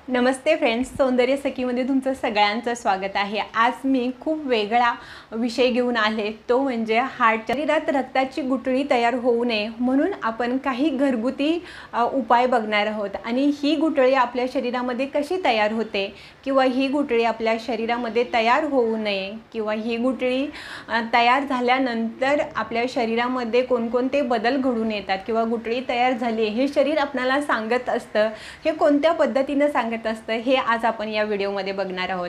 नमस्ते friends, सौंदर्य सखीमध्ये तुमचं सगळ्यांचं स्वागत आहे। आज मी खूप वेगळा विषय घेऊन आले, तो म्हणजे हार्टच्या शरीरात रक्ताची गुठळी तयार होऊ नये म्हणून आपण काही घरगुती उपाय बघणार आहोत। आणि ही गुठळी आपल्या शरीरामध्ये कशी तयार होते किंवा ही गुठळी आपल्या शरीरामध्ये तयार होऊ नये किंवा ही गुठळी तयार झाल्यानंतर आपल्या शरीरामध्ये कोणकोणते बदल घडून येतात किंवा गुठळी तयार झाली हे शरीर आपल्याला सांगत असतं, हे कोणत्या पद्धतीने सांगत असतं हे आज आपण या व्हिडिओमध्ये बघणार आहोत।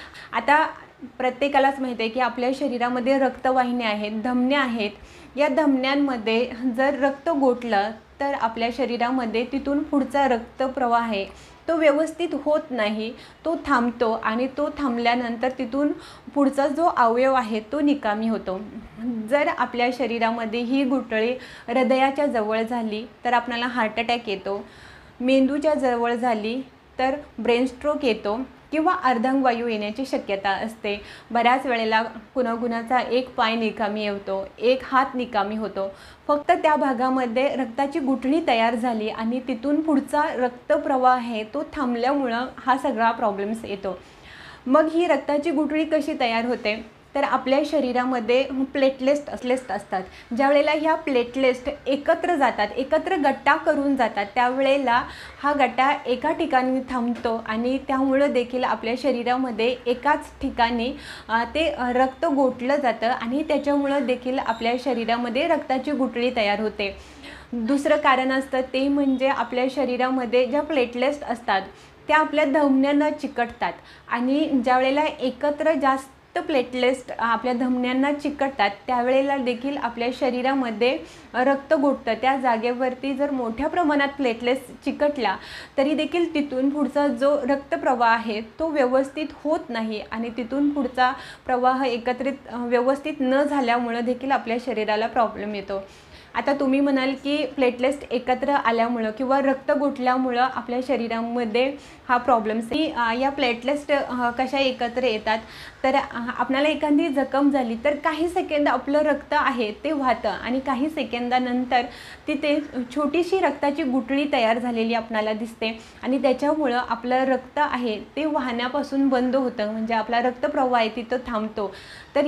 आता प्रत्येकालाच माहिती आहे की आपल्या शरीरामध्ये रक्तवाहिन्या आहेत, धमन्या आहेत। या धमन्यांमध्ये जर रक्त गोठलं तर आपल्या शरीरामध्ये तिथून पुढचा रक्तप्रवाह आहे तो व्यवस्थित होत नाही, तो थांबतो आणि तो थांबल्यानंतर तिथून पुढचा जो अवयव आहे तो निकामी होतो। जर आपल्या शरीरामध्ये ही गुठळी हृदयाच्या जवळ झाली तर आपल्याला हार्ट अटॅक येतो, मेंदूच्या जवळ झाली तर ब्रेन स्ट्रोक येतो किंवा अर्धांगवायू येण्याची शक्यता असते। बऱ्याच वेळेला कुणाकुणाचा एक पाय निकामी होतो, एक हात निकामी होतो, फक्त त्या भागामध्ये रक्ताची गुठळी तयार झाली आणि तिथून पुढचा रक्तप्रवाह आहे तो थांबल्यामुळे हा सगळा प्रॉब्लेम्स येतो। मग ही रक्ताची गुठळी कशी तयार होते तर आपल्या शरीरामध्ये प्लेटलेट्स असतात। ज्या वेळेला ह्या प्लेटलेट्स एकत्र जातात, एकत्र गट्टा करून जातात, त्यावेळेला हा गट्टा एका ठिकाणी थांबतो आणि त्यामुळे देखील आपल्या शरीरामध्ये एकाच ठिकाणी ते रक्त गोठलं जातं आणि त्याच्यामुळे देखील आपल्या शरीरामध्ये रक्ताची गुठळी तयार होते। दुसरं कारण असतं ते म्हणजे आपल्या शरीरामध्ये ज्या प्लेटलेट्स असतात त्या आपल्या धमन्यांना चिकटतात आणि ज्या वेळेला एकत्र जास्त प्लेटलेट्स आपल्या धमन्यांना चिकटतात त्यावेळेला देखील आपल्या शरीरामध्ये रक्त गोठतं। त्या जागेवरती जर मोठ्या प्रमाणात प्लेटलेट्स चिकटल्या तरी देखील तिथून पुढचा जो रक्तप्रवाह आहे तो व्यवस्थित होत नाही आणि तिथून पुढचा प्रवाह एकत्रित व्यवस्थित न झाल्यामुळे देखील आपल्या शरीराला प्रॉब्लेम येतो। आता तुम्ही म्हणाल की प्लेटलेट्स एकत्र आल्यामुळे किंवा रक्त गोठल्यामुळे आपल्या शरीरामध्ये हा प्रॉब्लेम्स या प्लेटलेट्स कशा एकत्र येतात तर आपल्याला एखादी जखम झाली तर काही सेकंद आपलं रक्त आहे ते वाहतं आणि काही सेकंदानंतर तिथे छोटीशी रक्ताची गुठळी तयार झालेली आपल्याला दिसते आणि त्याच्यामुळे आपलं रक्त आहे ते वाहण्यापासून बंद होतं, म्हणजे आपला रक्तप्रवाह आहे तिथं थांबतो। तर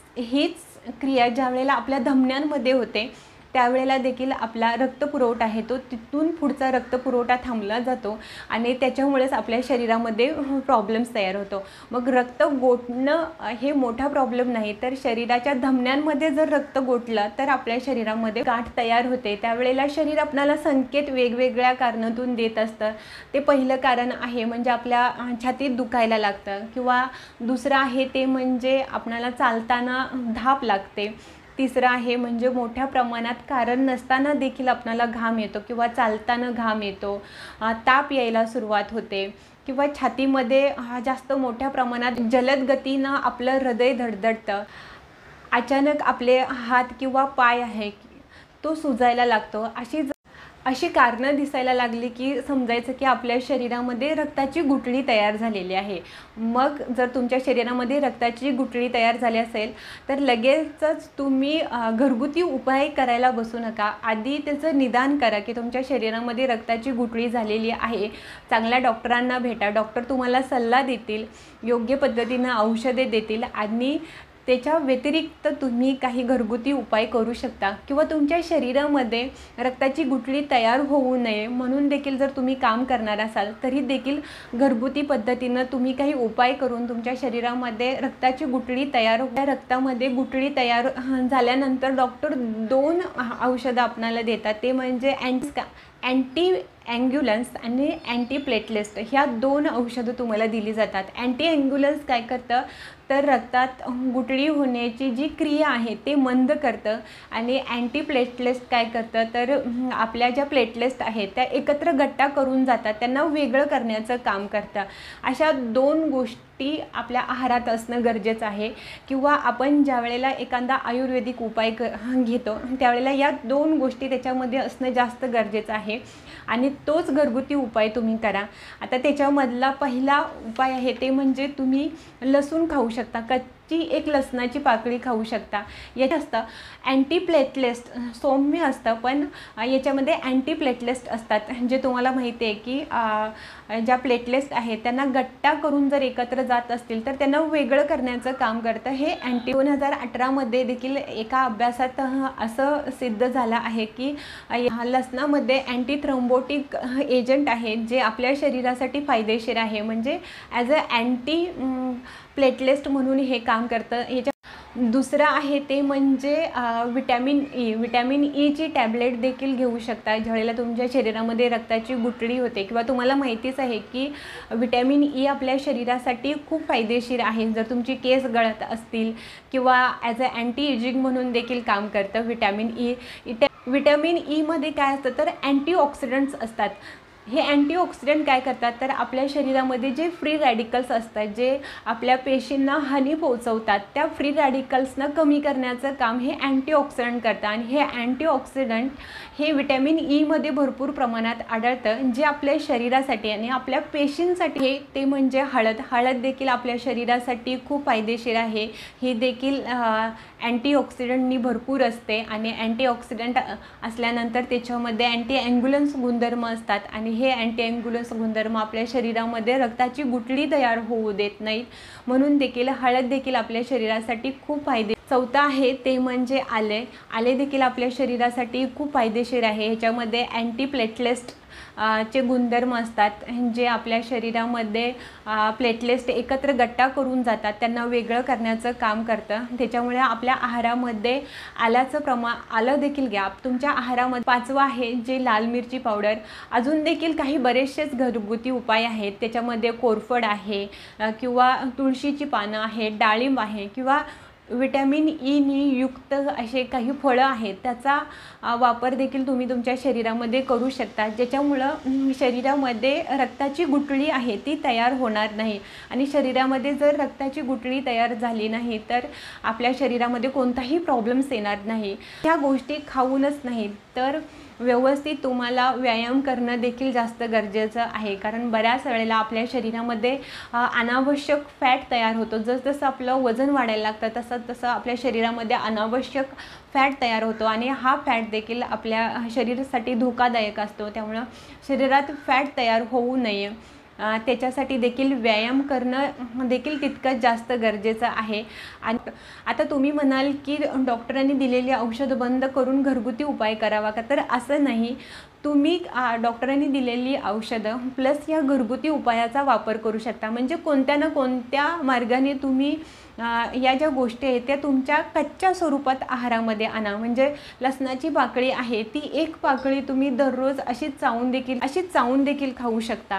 हीच क्रिया ज्या वेळेला आपल्या धमन्यांमध्ये होते त्यावेळेला देखील आपला रक्तपुरवठा आहे तो तिथून पुढचा रक्तपुरवठा थांबला जातो आणि त्याच्यामुळेच आपल्या शरीरामध्ये प्रॉब्लेम्स तयार होतो। मग रक्त गोठणं हे मोठा प्रॉब्लेम नाही, तर शरीराच्या धमन्यांमध्ये जर रक्त गोठलं तर आपल्या शरीरामध्ये गाठ तयार होते। त्यावेळेला शरीर आपल्याला संकेत वेगवेगळ्या कारणातून देत असतं। ते पहिलं कारण आहे म्हणजे आपल्या छातीत दुखायला लागतं किंवा दुसरं आहे ते म्हणजे आपल्याला चालताना धाप लागते, तिसरं आहे म्हणजे मोठ्या प्रमाणात कारण नसताना देखील आपल्याला घाम येतो किंवा चालताना घाम येतो, ताप यायला सुरुवात होते किंवा छातीमध्ये जास्त मोठ्या प्रमाणात जलद गतीनं आपलं हृदय धडधडतं, अचानक आपले हात किंवा पाय आहे तो सुजायला लागतो। अशी कारणं दिसायला लागली की समजायचं की आपल्या शरीरामध्ये रक्ताची गुठळी तयार झालेली आहे। मग जर तुमच्या शरीरामध्ये रक्ताची गुठळी तयार झाली असेल तर लगेचच तुम्ही घरगुती उपाय करायला बसू नका। आधी त्याचं निदान करा की तुमच्या शरीरामध्ये रक्ताची गुठळी झालेली आहे, चांगल्या डॉक्टरांना भेटा, डॉक्टर तुम्हाला सल्ला देतील, योग्य पद्धतीनं औषधे देतील आणि त्याच्या व्यतिरिक्त तुम्ही काही घरगुती उपाय करू शकता किंवा तुमच्या शरीरामध्ये रक्ताची गुठळी तयार होऊ नये म्हणून देखील जर तुम्ही काम करणार असाल तरी देखील घरगुती पद्धतीनं तुम्ही काही उपाय करून तुमच्या शरीरामध्ये रक्ताची गुठळी रक्तामध्ये गुठळी तयार झाल्यानंतर डॉक्टर 2 औषधं आपल्याला देतात, ते म्हणजे अँटी अँग्युलन्स आणि अँटी प्लेटलेट्स ह्या 2 औषधं तुम्हाला दिली जातात। अँटी अँग्युलन्स काय करतं तर रक्तात गुठळी होण्याची जी क्रिया आहे ते मंद करतं आणि अँटी प्लेटलेट्स काय करतं तर आपल्या ज्या प्लेटलेट्स आहेत त्या एकत्र गट्टा करून जातात, त्यांना वेगळं करण्याचं काम करतं। अशा 2 गोष्टी आपल्या आहारात असणं गरजेचं आहे किंवा आपण ज्या वेळेला एखादा आयुर्वेदिक उपाय घेतो त्यावेळेला या 2 गोष्टी त्याच्यामध्ये असणं जास्त गरजेचं आहे आणि तोच घरगुती उपाय तुम्ही करा। आता त्याच्यामधला पहिला उपाय आहे ते म्हणजे तुम्ही लसूण खाऊ शकता, ची एक लसणाची पाकळी खाऊ शकता। यात असतं अँटीप्लेटलेट्स, सौम्य असतं पण याच्यामध्ये अँटीप्लेटलेट्स असतात, जे तुम्हाला माहिती आहे की ज्या प्लेटलेट्स आहेत त्यांना गट्टा करून जर एकत्र जात असतील तर त्यांना वेगळं करण्याचं काम करतं हे 2018 मध्ये देखील एका अभ्यासात असं सिद्ध झालं आहे की लसणामध्ये अँटीथ्रोम्बोटिक एजंट आहेत जे आपल्या शरीरासाठी फायदेशीर आहे, म्हणजे ॲज अ अँटी प्लेटलेट म्हणून हे काम करतं। याच्या दुसरं आहे ते म्हणजे विटॅमिन ई। विटॅमिन ईची टॅबलेट देखील घेऊ शकता ज्यावेळेला तुमच्या शरीरामध्ये रक्ताची गुठळी होते, किंवा तुम्हाला माहितीच आहे की विटॅमिन ई आपल्या शरीरासाठी खूप फायदेशीर आहे जर तुमची केस गळत असतील, किंवा ॲज अ अँटी एजिंग म्हणून देखील काम करतं विटॅमिन ई। विटॅमिन ईमध्ये काय असतं तर अँटीऑक्सिडंट्स असतात। हे अँटीऑक्सिडंट काय करतात तर आपल्या शरीरामध्ये जे फ्री रॅडिकल्स असतात जे आपल्या पेशींना हानी पोहोचवतात त्या फ्री रॅडिकल्सना कमी करण्याचं काम हे अँटीऑक्सिडंट करतात। आणि हे अँटीऑक्सिडंट हे विटॅमिन ईमध्ये भरपूर प्रमाणात आढळतं जे आपल्या शरीरासाठी आणि आपल्या पेशींसाठी हे ते म्हणजे हळद। हळद देखील आपल्या शरीरासाठी खूप फायदेशीर आहे। ही देखील अँटीऑक्सिडंटनी भरपूर असते आणि अँटीऑक्सिडंट असल्यानंतर त्याच्यामध्ये अँटीॲन्ग्युलन्स गुणधर्म असतात आणि हे अँटीॲन्ग्युलन्स गुणधर्म आपल्या शरीरामध्ये रक्ताची गुठळी तयार होऊ देत नाहीत, म्हणून देखील हळद देखील आपल्या शरीरासाठी खूप फायदे। चौथा आहे ते म्हणजे आले। आले देखील आपल्या शरीरासाठी खूप फायदेशीर आहे। ह्याच्यामध्ये अँटीप्लेटलेट्स चे गुणधर्म असतात जे आपल्या शरीरामध्ये प्लेटलेट्स एकत्र गट्टा करून जातात त्यांना वेगळं करण्याचं काम करतं। त्याच्यामुळे आपल्या आहारामध्ये आल्याचं आलं देखील घ्या तुमच्या आहारामध्ये। पाचवं आहे जे लाल मिरची पावडर। अजून देखील काही बरेचसेच घरगुती उपाय आहेत, त्याच्यामध्ये कोरफड आहे किंवा तुळशीची पानं आहेत, डाळिंब आहे किंवा विटॅमिन ईनी युक्त असे काही फळं आहेत त्याचा वापर देखील तुम्ही तुमच्या शरीरामध्ये करू शकता, ज्याच्यामुळं शरीरामध्ये रक्ताची गुठळी आहे ती तयार होणार नाही। आणि शरीरामध्ये जर रक्ताची गुठळी तयार झाली नाही तर आपल्या शरीरामध्ये कोणताही प्रॉब्लेम्स येणार नाही। ह्या गोष्टी खाऊनच नाही तर व्यवस्थित तुम्हाला व्यायाम करणं देखील जास्त गरजेचं आहे, कारण बऱ्याच वेळेला आपल्या शरीरामध्ये अनावश्यक फॅट तयार होतो। जसं आपलं वजन वाढायला लागतं तसं आपल्या शरीरामध्ये अनावश्यक फॅट तयार होतो आणि हा फॅट देखील आपल्या शरीरासाठी धोकादायक असतो। त्यामुळं शरीरात फॅट तयार होऊ नये त्याच्यासाठी देखील व्यायाम करणं देखील तितकंच जास्त गरजेचं आहे। आणि आता तुम्ही म्हणाल की डॉक्टरांनी दिलेली औषधं बंद करून घरगुती उपाय करावा का, तर असं नाही। तुम्ही डॉक्टरांनी दिलेली औषधं प्लस या घरगुती उपायाचा वापर करू शकता, म्हणजे कोणत्या ना कोणत्या मार्गाने तुम्ही या ज्या गोष्टी आहेत त्या तुमच्या कच्च्या स्वरूपात आहारामध्ये आणा। म्हणजे लसणाची पाकळी आहे ती एक पाकळी तुम्ही दररोज अशीच चावून देखील खाऊ शकता।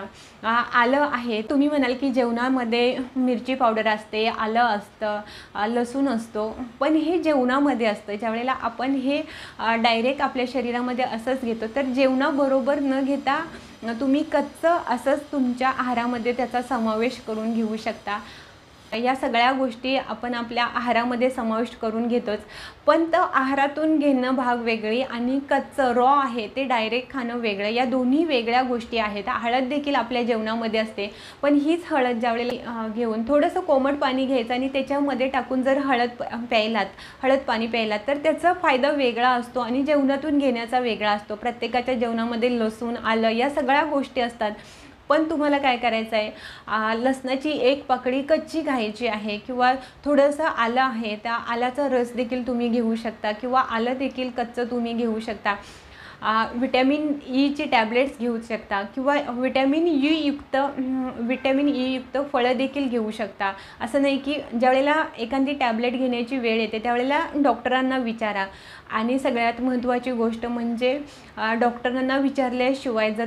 आलं आहे, तुम्ही म्हणाल की जेवणामध्ये मिरची पावडर असते, आलं असतं, लसूण असतो, पण हे जेवणामध्ये असतं। ज्यावेळेला आपण हे डायरेक्ट आपल्या शरीरामध्ये असंच घेतो तर जेवणाबरोबर न घेता तुम्ही कच्चं असंच तुमच्या आहारामध्ये त्याचा समावेश करून घेऊ शकता। या सगळ्या गोष्टी आपण आपल्या आहारामध्ये समाविष्ट करून घेतोच, पण तो आहारातून घेणं भाग वेगळी आणि कच्चं रॉ आहे ते डायरेक्ट खाणं वेगळं, या दोन्ही वेगळ्या गोष्टी आहेत। हळद देखील आपल्या जेवणामध्ये असते, पण हीच हळद ज्यावेळेला घेऊन थोडंसं कोमट पाणी घ्यायचं आणि त्याच्यामध्ये टाकून जर हळद पाणी प्यायलात तर त्याचा फायदा वेगळा असतो आणि जेवणातून घेण्याचा वेगळा असतो। प्रत्येकाच्या जेवणामध्ये लसूण आलं या सगळ्या गोष्टी असतात, पण तुम्हाला काय करायचं आहे, लसणाची एक पाकळी कच्ची घ्यायची आहे किंवा थोडंसं आलं आहे त्या आल्याचा रस देखील तुम्ही घेऊ शकता किंवा आलं देखील कच्चं तुम्ही घेऊ शकता। विटॅमिन ईची टॅबलेट्स घेऊ शकता किंवा विटॅमिन ई युक्त फळं देखील घेऊ शकता। असं नाही की ज्यावेळेला एखादी टॅबलेट घेण्याची वेळ येते त्यावेळेला डॉक्टरांना विचारा। आणि सगळ्यात महत्त्वाची गोष्ट म्हणजे डॉक्टरांना विचारल्याशिवाय जर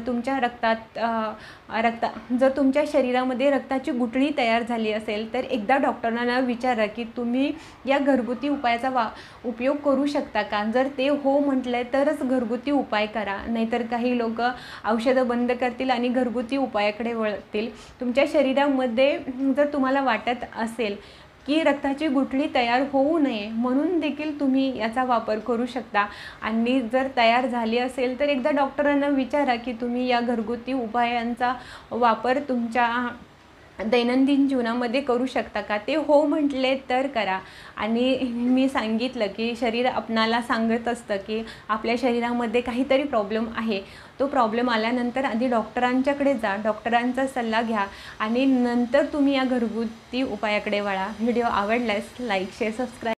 तुमच्या शरीरामध्ये रक्ताची गुठळी तयार झाली असेल तर एकदा डॉक्टरांना विचारा की तुम्ही या घरगुती उपायाचा उपयोग करू शकता का। जर ते हो म्हटले तरच घरगुती उपाय करा, नाहीतर काही लोक औषधं बंद करतील आणि घरगुती उपायाकडे वळतील। तुमच्या शरीरामध्ये जर तुम्हाला वाटत असेल की रक्ताची गुठळी तयार होऊ नये म्हणून देखील तुम्ही याचा वापर करू शकता, आणि जर तयार झाली असेल तर एकदा डॉक्टरांना विचारा की तुम्ही या घरगुती उपायांचा वापर तुमच्या दैनंदिन जीवनामध्ये करू शकता का? ते हो म्हटले तर करा. आणि मी सांगितलं की शरीर आपणाला सांगत असतं की आपल्या शरीरामध्ये काहीतरी प्रॉब्लेम आहे. तो प्रॉब्लेम आल्यानंतर आधी डॉक्टरांच्याकडे जा, डॉक्टरांचा सल्ला घ्या आणि नंतर तुम्ही या घरगुती उपायाकडे वळा. व्हिडिओ आवडल्यास लाईक, शेअर, सबस्क्राईब